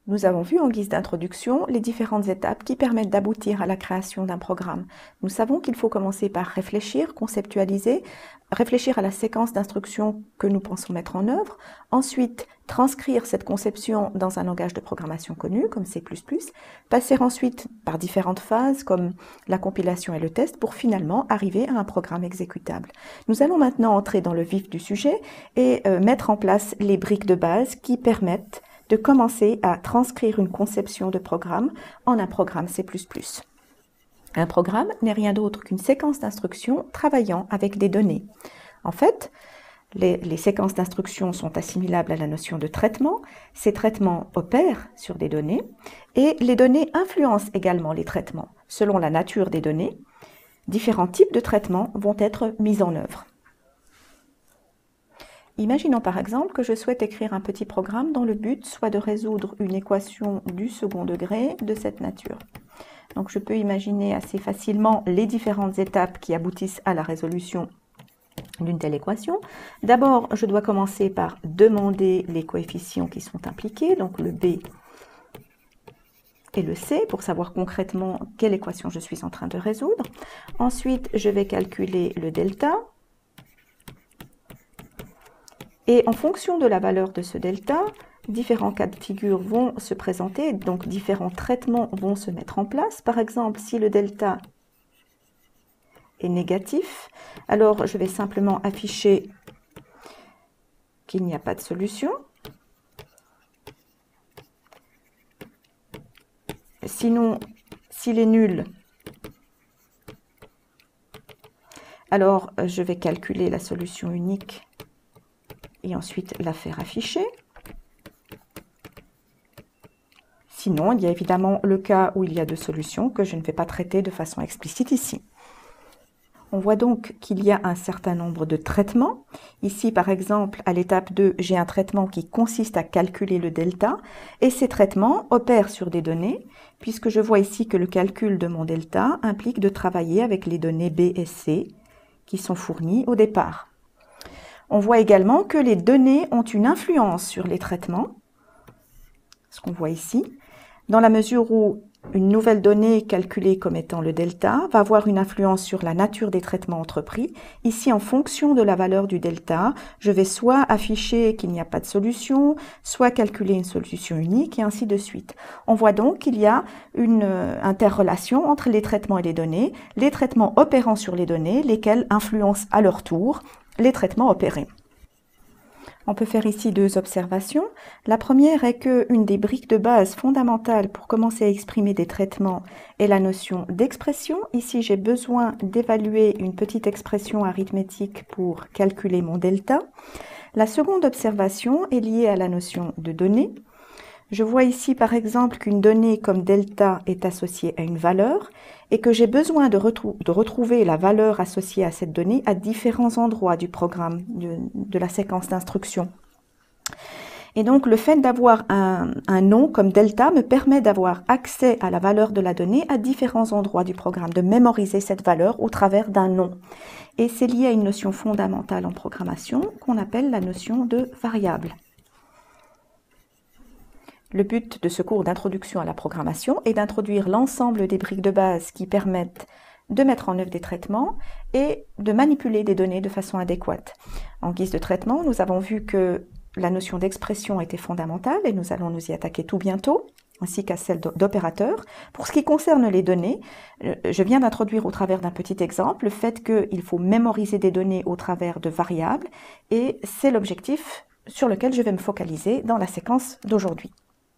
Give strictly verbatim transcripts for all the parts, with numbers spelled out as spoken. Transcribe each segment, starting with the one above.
Nous avons vu en guise d'introduction les différentes étapes qui permettent d'aboutir à la création d'un programme. Nous savons qu'il faut commencer par réfléchir, conceptualiser, réfléchir à la séquence d'instructions que nous pensons mettre en œuvre, ensuite transcrire cette conception dans un langage de programmation connu comme C plus plus, passer ensuite par différentes phases comme la compilation et le test pour finalement arriver à un programme exécutable. Nous allons maintenant entrer dans le vif du sujet et euh, mettre en place les briques de base qui permettent de commencer à transcrire une conception de programme en un programme C plus plus. Un programme n'est rien d'autre qu'une séquence d'instructions travaillant avec des données. En fait, les, les séquences d'instructions sont assimilables à la notion de traitement. Ces traitements opèrent sur des données et les données influencent également les traitements. Selon la nature des données, différents types de traitements vont être mis en œuvre. Imaginons par exemple que je souhaite écrire un petit programme dont le but soit de résoudre une équation du second degré de cette nature. Donc je peux imaginer assez facilement les différentes étapes qui aboutissent à la résolution d'une telle équation. D'abord, je dois commencer par demander les coefficients qui sont impliqués, donc le B et le C, pour savoir concrètement quelle équation je suis en train de résoudre. Ensuite, je vais calculer le delta. Et en fonction de la valeur de ce delta, différents cas de figure vont se présenter, donc différents traitements vont se mettre en place. Par exemple, si le delta est négatif, alors je vais simplement afficher qu'il n'y a pas de solution. Sinon, s'il est nul, alors je vais calculer la solution unique et ensuite la faire afficher. Sinon, il y a évidemment le cas où il y a deux solutions que je ne vais pas traiter de façon explicite ici. On voit donc qu'il y a un certain nombre de traitements. Ici, par exemple, à l'étape deux, j'ai un traitement qui consiste à calculer le delta et ces traitements opèrent sur des données puisque je vois ici que le calcul de mon delta implique de travailler avec les données B et C qui sont fournies au départ. On voit également que les données ont une influence sur les traitements, ce qu'on voit ici, dans la mesure où une nouvelle donnée calculée comme étant le delta va avoir une influence sur la nature des traitements entrepris. Ici, en fonction de la valeur du delta, je vais soit afficher qu'il n'y a pas de solution, soit calculer une solution unique et ainsi de suite. On voit donc qu'il y a une interrelation entre les traitements et les données, les traitements opérant sur les données, lesquels influencent à leur tour les traitements opérés. On peut faire ici deux observations. La première est qu'une des briques de base fondamentales pour commencer à exprimer des traitements est la notion d'expression. Ici, j'ai besoin d'évaluer une petite expression arithmétique pour calculer mon delta. La seconde observation est liée à la notion de données. Je vois ici par exemple qu'une donnée comme delta est associée à une valeur et que j'ai besoin de, retrou de retrouver la valeur associée à cette donnée à différents endroits du programme, de, de la séquence d'instruction. Et donc le fait d'avoir un, un nom comme delta me permet d'avoir accès à la valeur de la donnée à différents endroits du programme, de mémoriser cette valeur au travers d'un nom. Et c'est lié à une notion fondamentale en programmation qu'on appelle la notion de variable. Le but de ce cours d'introduction à la programmation est d'introduire l'ensemble des briques de base qui permettent de mettre en œuvre des traitements et de manipuler des données de façon adéquate. En guise de traitement, nous avons vu que la notion d'expression était fondamentale et nous allons nous y attaquer tout bientôt, ainsi qu'à celle d'opérateur. Pour ce qui concerne les données, je viens d'introduire au travers d'un petit exemple le fait qu'il faut mémoriser des données au travers de variables et c'est l'objectif sur lequel je vais me focaliser dans la séquence d'aujourd'hui.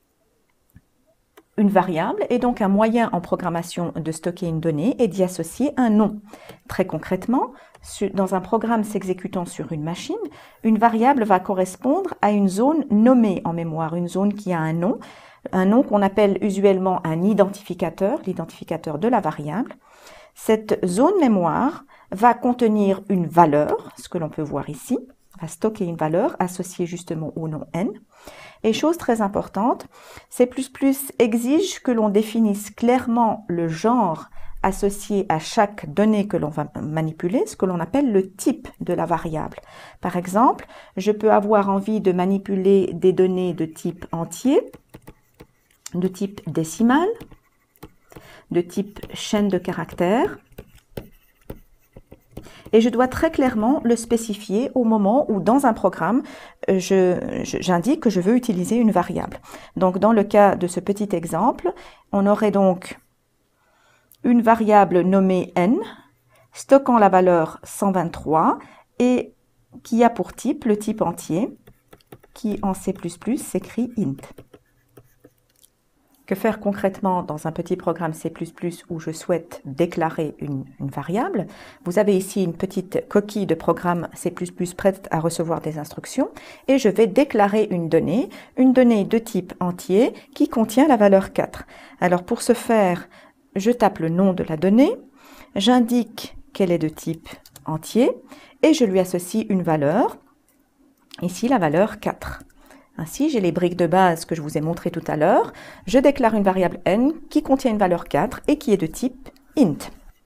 Une variable est donc un moyen en programmation de stocker une donnée et d'y associer un nom. Très concrètement, dans un programme s'exécutant sur une machine, une variable va correspondre à une zone nommée en mémoire, une zone qui a un nom, un nom qu'on appelle usuellement un identificateur, l'identificateur de la variable. Cette zone mémoire va contenir une valeur, ce que l'on peut voir ici, va stocker une valeur associée justement au nom n. Et chose très importante, C plus plus exige que l'on définisse clairement le genre associé à chaque donnée que l'on va manipuler, ce que l'on appelle le type de la variable. Par exemple, je peux avoir envie de manipuler des données de type entier, de type décimal, de type chaîne de caractères. Et je dois très clairement le spécifier au moment où, dans un programme, j'indique que je veux utiliser une variable. Donc, dans le cas de ce petit exemple, on aurait donc une variable nommée n, stockant la valeur cent vingt-trois et qui a pour type le type entier, qui en C plus plus s'écrit int. Que faire concrètement dans un petit programme C plus plus où je souhaite déclarer une, une variable? Vous avez ici une petite coquille de programme C plus plus prête à recevoir des instructions et je vais déclarer une donnée, une donnée de type entier qui contient la valeur quatre. Alors pour ce faire, je tape le nom de la donnée, j'indique qu'elle est de type entier et je lui associe une valeur, ici la valeur quatre. Ainsi, j'ai les briques de base que je vous ai montrées tout à l'heure. Je déclare une variable n qui contient une valeur quatre et qui est de type int.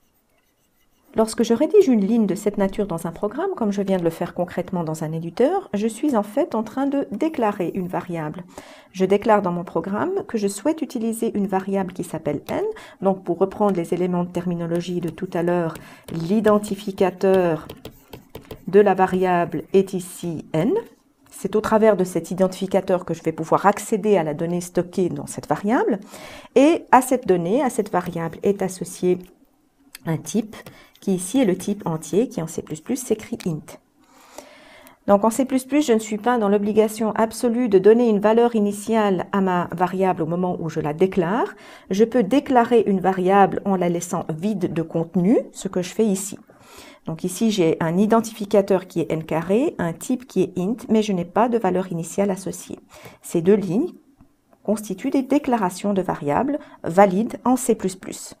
Lorsque je rédige une ligne de cette nature dans un programme, comme je viens de le faire concrètement dans un éditeur, je suis en fait en train de déclarer une variable. Je déclare dans mon programme que je souhaite utiliser une variable qui s'appelle n. Donc, pour reprendre les éléments de terminologie de tout à l'heure, l'identificateur de la variable est ici n. C'est au travers de cet identificateur que je vais pouvoir accéder à la donnée stockée dans cette variable. Et à cette donnée, à cette variable, est associé un type qui ici est le type entier, qui en C plus plus s'écrit int. Donc en C plus plus, je ne suis pas dans l'obligation absolue de donner une valeur initiale à ma variable au moment où je la déclare. Je peux déclarer une variable en la laissant vide de contenu, ce que je fais ici. Donc ici, j'ai un identificateur qui est n carré, un type qui est int, mais je n'ai pas de valeur initiale associée. Ces deux lignes constituent des déclarations de variables valides en C plus plus.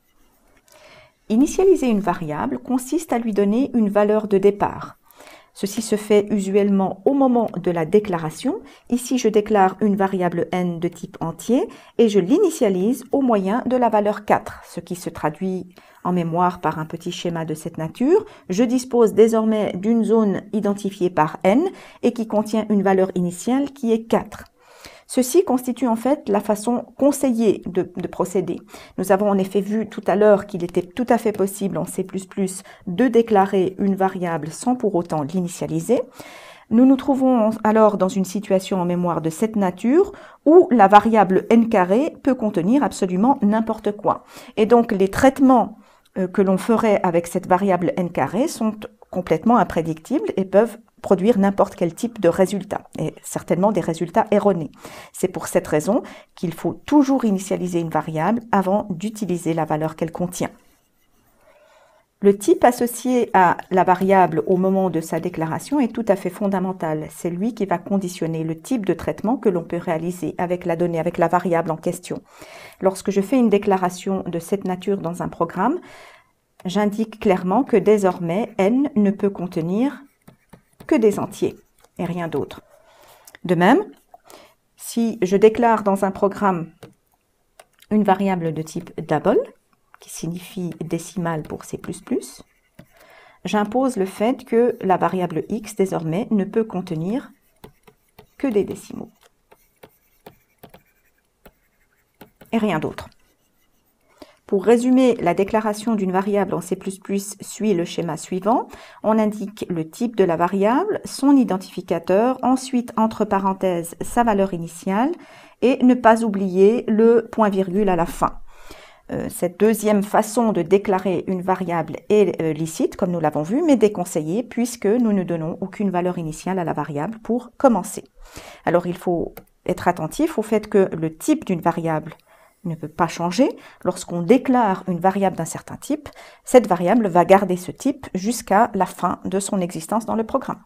Initialiser une variable consiste à lui donner une valeur de départ. Ceci se fait usuellement au moment de la déclaration. Ici, je déclare une variable n de type entier et je l'initialise au moyen de la valeur quatre, ce qui se traduit en mémoire par un petit schéma de cette nature. Je dispose désormais d'une zone identifiée par n et qui contient une valeur initiale qui est quatre. Ceci constitue en fait la façon conseillée de, de procéder. Nous avons en effet vu tout à l'heure qu'il était tout à fait possible en C plus plus de déclarer une variable sans pour autant l'initialiser. Nous nous trouvons alors dans une situation en mémoire de cette nature où la variable n carré peut contenir absolument n'importe quoi. Et donc les traitements euh, que l'on ferait avec cette variable n carré sont complètement imprédictibles et peuvent produire n'importe quel type de résultat, et certainement des résultats erronés. C'est pour cette raison qu'il faut toujours initialiser une variable avant d'utiliser la valeur qu'elle contient. Le type associé à la variable au moment de sa déclaration est tout à fait fondamental. C'est lui qui va conditionner le type de traitement que l'on peut réaliser avec la donnée, avec la variable en question. Lorsque je fais une déclaration de cette nature dans un programme, j'indique clairement que désormais n ne peut contenir que des entiers et rien d'autre. De même, si je déclare dans un programme une variable de type double, qui signifie décimal pour C plus plus, j'impose le fait que la variable x désormais ne peut contenir que des décimaux et rien d'autre. Pour résumer, la déclaration d'une variable en C plus plus suit le schéma suivant. On indique le type de la variable, son identificateur, ensuite entre parenthèses sa valeur initiale et ne pas oublier le point-virgule à la fin. Euh, cette deuxième façon de déclarer une variable est euh, licite, comme nous l'avons vu, mais déconseillée puisque nous ne donnons aucune valeur initiale à la variable pour commencer. Alors il faut être attentif au fait que le type d'une variable ne peut pas changer. Lorsqu'on déclare une variable d'un certain type, cette variable va garder ce type jusqu'à la fin de son existence dans le programme.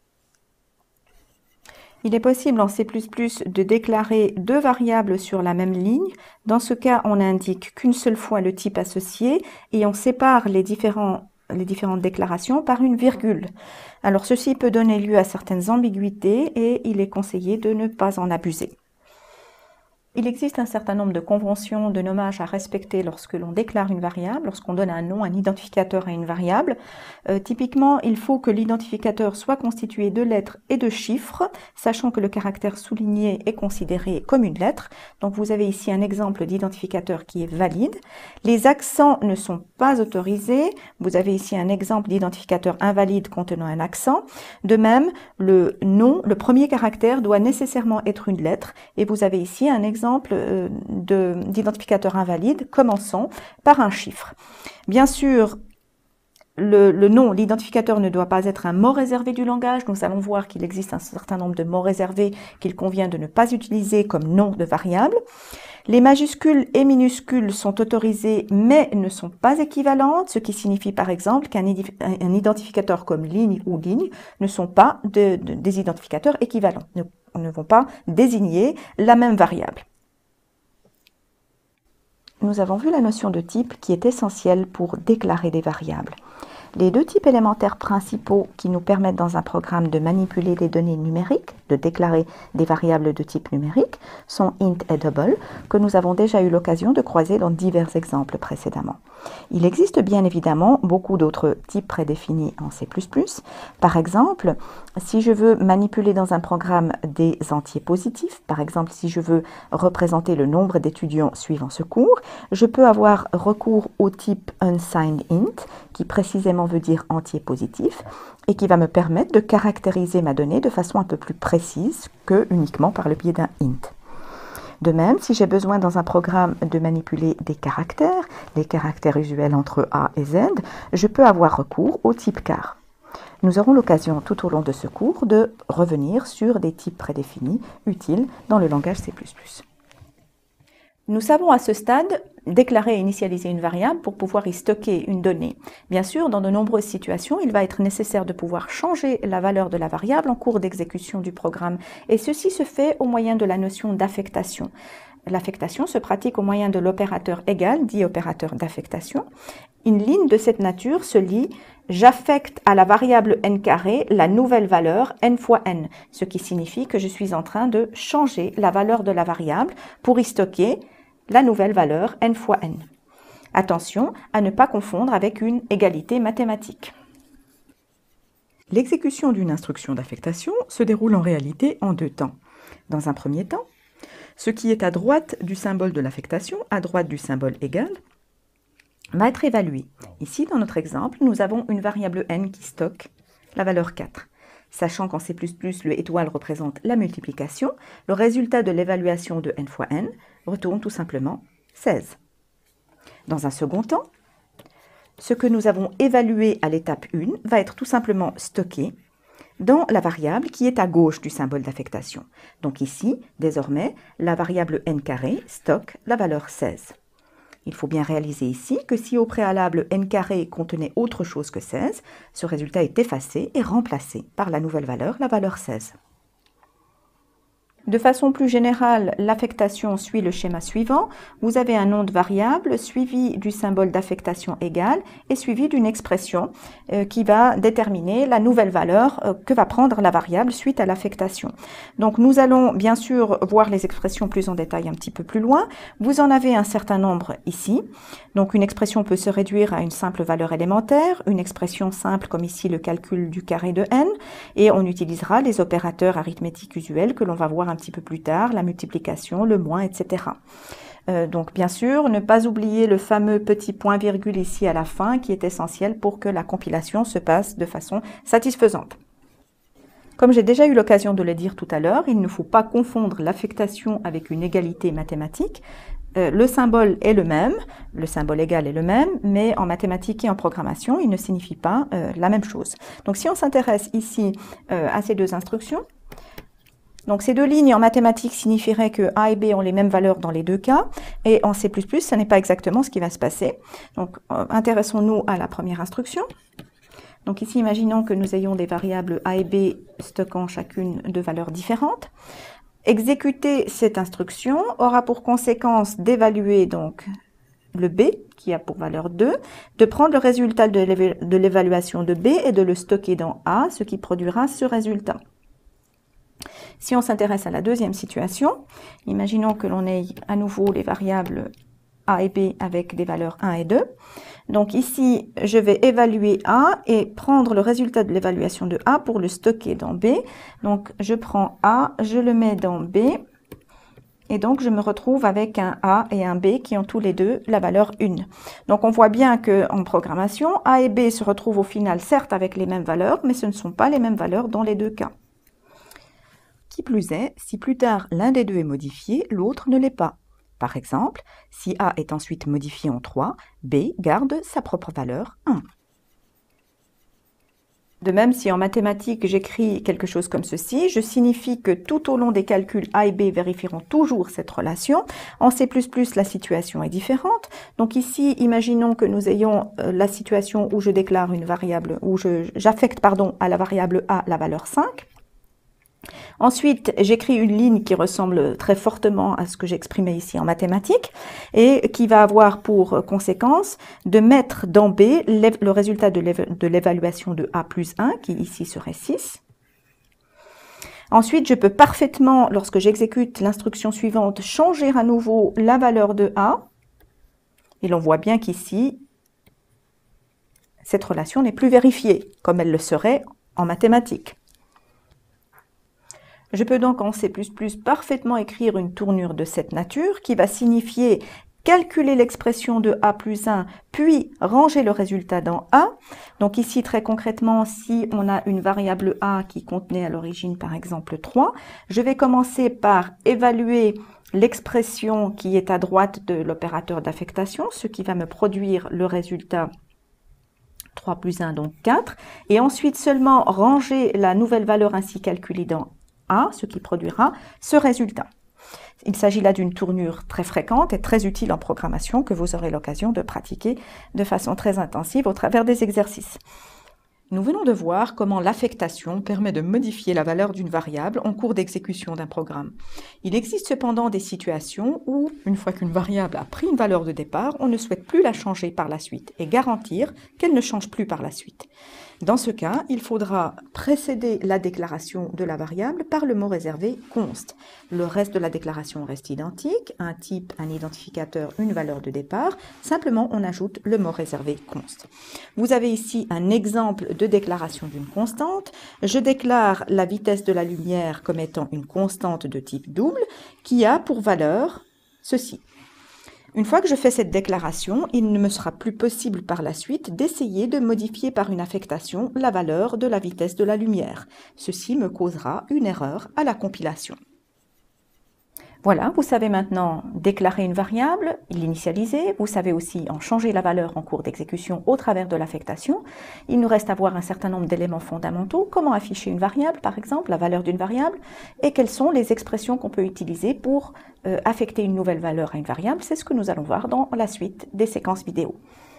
Il est possible en C plus plus de déclarer deux variables sur la même ligne. Dans ce cas, on n'indique qu'une seule fois le type associé et on sépare les, différents, les différentes déclarations par une virgule. Alors ceci peut donner lieu à certaines ambiguïtés et il est conseillé de ne pas en abuser. Il existe un certain nombre de conventions de nommage à respecter lorsque l'on déclare une variable, lorsqu'on donne un nom, un identificateur à une variable. Euh, typiquement, il faut que l'identificateur soit constitué de lettres et de chiffres, sachant que le caractère souligné est considéré comme une lettre. Donc vous avez ici un exemple d'identificateur qui est valide. Les accents ne sont pas autorisés. Vous avez ici un exemple d'identificateur invalide contenant un accent. De même, le nom, le premier caractère doit nécessairement être une lettre. Et vous avez ici un exemple d'identificateur invalide commençant par un chiffre. Bien sûr, le, le nom, l'identificateur ne doit pas être un mot réservé du langage. Nous allons voir qu'il existe un certain nombre de mots réservés qu'il convient de ne pas utiliser comme nom de variable. Les majuscules et minuscules sont autorisées mais ne sont pas équivalentes, ce qui signifie par exemple qu'un un identificateur comme ligne ou ligne ne sont pas de, de, des identificateurs équivalents, ne, ne vont pas désigner la même variable. Nous avons vu la notion de type qui est essentielle pour déclarer des variables. Les deux types élémentaires principaux qui nous permettent dans un programme de manipuler des données numériques, de déclarer des variables de type numérique, sont int et double, que nous avons déjà eu l'occasion de croiser dans divers exemples précédemment. Il existe bien évidemment beaucoup d'autres types prédéfinis en C plus plus. Par exemple, si je veux manipuler dans un programme des entiers positifs, par exemple si je veux représenter le nombre d'étudiants suivant ce cours, je peux avoir recours au type unsigned int, qui précisément veut dire entier positif, et qui va me permettre de caractériser ma donnée de façon un peu plus précise que uniquement par le biais d'un int. De même, si j'ai besoin dans un programme de manipuler des caractères, les caractères usuels entre A et Z, je peux avoir recours au type char. Nous aurons l'occasion tout au long de ce cours de revenir sur des types prédéfinis utiles dans le langage C plus plus. Nous savons à ce stade déclarer et initialiser une variable pour pouvoir y stocker une donnée. Bien sûr, dans de nombreuses situations, il va être nécessaire de pouvoir changer la valeur de la variable en cours d'exécution du programme, et ceci se fait au moyen de la notion d'affectation. L'affectation se pratique au moyen de l'opérateur égal, dit opérateur d'affectation. Une ligne de cette nature se lit « J'affecte à la variable n carré la nouvelle valeur n fois n », ce qui signifie que je suis en train de changer la valeur de la variable pour y stocker la nouvelle valeur n fois n. Attention à ne pas confondre avec une égalité mathématique. L'exécution d'une instruction d'affectation se déroule en réalité en deux temps. Dans un premier temps, ce qui est à droite du symbole de l'affectation, à droite du symbole égal, va être évalué. Ici, dans notre exemple, nous avons une variable n qui stocke la valeur quatre. Sachant qu'en C plus plus, le étoile représente la multiplication, le résultat de l'évaluation de n fois n retourne tout simplement seize. Dans un second temps, ce que nous avons évalué à l'étape un va être tout simplement stocké dans la variable qui est à gauche du symbole d'affectation. Donc ici, désormais, la variable n carré stocke la valeur seize. Il faut bien réaliser ici que si au préalable n carré contenait autre chose que seize, ce résultat est effacé et remplacé par la nouvelle valeur, la valeur seize. De façon plus générale, l'affectation suit le schéma suivant. Vous avez un nom de variable suivi du symbole d'affectation égal et suivi d'une expression euh, qui va déterminer la nouvelle valeur euh, que va prendre la variable suite à l'affectation. Donc nous allons bien sûr voir les expressions plus en détail un petit peu plus loin. Vous en avez un certain nombre ici. Donc une expression peut se réduire à une simple valeur élémentaire, une expression simple comme ici le calcul du carré de n, et on utilisera les opérateurs arithmétiques usuels que l'on va voir un un petit peu plus tard, la multiplication, le moins, et cetera. Euh, donc bien sûr, ne pas oublier le fameux petit point virgule ici à la fin qui est essentiel pour que la compilation se passe de façon satisfaisante. Comme j'ai déjà eu l'occasion de le dire tout à l'heure, il ne faut pas confondre l'affectation avec une égalité mathématique. Euh, le symbole est le même, le symbole égal est le même, mais en mathématiques et en programmation, il ne signifie pas euh, la même chose. Donc si on s'intéresse ici euh, à ces deux instructions, donc ces deux lignes en mathématiques signifieraient que A et B ont les mêmes valeurs dans les deux cas, et en C plus plus, ce n'est pas exactement ce qui va se passer. Donc euh, intéressons-nous à la première instruction. Donc ici, imaginons que nous ayons des variables A et B stockant chacune de valeurs différentes. Exécuter cette instruction aura pour conséquence d'évaluer donc le B, qui a pour valeur deux, de prendre le résultat de l'évaluation de B et de le stocker dans A, ce qui produira ce résultat. Si on s'intéresse à la deuxième situation, imaginons que l'on ait à nouveau les variables A et B avec des valeurs un et deux. Donc ici, je vais évaluer A et prendre le résultat de l'évaluation de A pour le stocker dans B. Donc je prends A, je le mets dans B. Et donc, je me retrouve avec un A et un B qui ont tous les deux la valeur un. Donc, on voit bien qu'en programmation, A et B se retrouvent au final, certes, avec les mêmes valeurs, mais ce ne sont pas les mêmes valeurs dans les deux cas. Qui plus est, si plus tard l'un des deux est modifié, l'autre ne l'est pas. Par exemple, si A est ensuite modifié en trois, B garde sa propre valeur un. De même, si en mathématiques j'écris quelque chose comme ceci, je signifie que tout au long des calculs A et B vérifieront toujours cette relation. En C plus plus, la situation est différente. Donc ici, imaginons que nous ayons la situation où je déclare une variable, où j'affecte pardon, à la variable A la valeur cinq. Ensuite, j'écris une ligne qui ressemble très fortement à ce que j'exprimais ici en mathématiques et qui va avoir pour conséquence de mettre dans B le résultat de l'évaluation de A plus un, qui ici serait six. Ensuite, je peux parfaitement, lorsque j'exécute l'instruction suivante, changer à nouveau la valeur de A. Et l'on voit bien qu'ici, cette relation n'est plus vérifiée, comme elle le serait en mathématiques. Je peux donc en C plus plus parfaitement écrire une tournure de cette nature qui va signifier calculer l'expression de A plus un, puis ranger le résultat dans A. Donc ici, très concrètement, si on a une variable A qui contenait à l'origine, par exemple, trois, je vais commencer par évaluer l'expression qui est à droite de l'opérateur d'affectation, ce qui va me produire le résultat trois plus un, donc quatre, et ensuite seulement ranger la nouvelle valeur ainsi calculée dans A, ce qui produira ce résultat. Il s'agit là d'une tournure très fréquente et très utile en programmation que vous aurez l'occasion de pratiquer de façon très intensive au travers des exercices. Nous venons de voir comment l'affectation permet de modifier la valeur d'une variable en cours d'exécution d'un programme. Il existe cependant des situations où, une fois qu'une variable a pris une valeur de départ, on ne souhaite plus la changer par la suite et garantir qu'elle ne change plus par la suite. Dans ce cas, il faudra précéder la déclaration de la variable par le mot réservé const. Le reste de la déclaration reste identique, un type, un identificateur, une valeur de départ. Simplement, on ajoute le mot réservé const. Vous avez ici un exemple de déclaration d'une constante. Je déclare la vitesse de la lumière comme étant une constante de type double qui a pour valeur ceci. Une fois que je fais cette déclaration, il ne me sera plus possible par la suite d'essayer de modifier par une affectation la valeur de la vitesse de la lumière. Ceci me causera une erreur à la compilation. Voilà, vous savez maintenant déclarer une variable, l'initialiser. Vous savez aussi en changer la valeur en cours d'exécution au travers de l'affectation. Il nous reste à voir un certain nombre d'éléments fondamentaux. Comment afficher une variable, par exemple, la valeur d'une variable, et quelles sont les expressions qu'on peut utiliser pour euh, affecter une nouvelle valeur à une variable. C'est ce que nous allons voir dans la suite des séquences vidéo.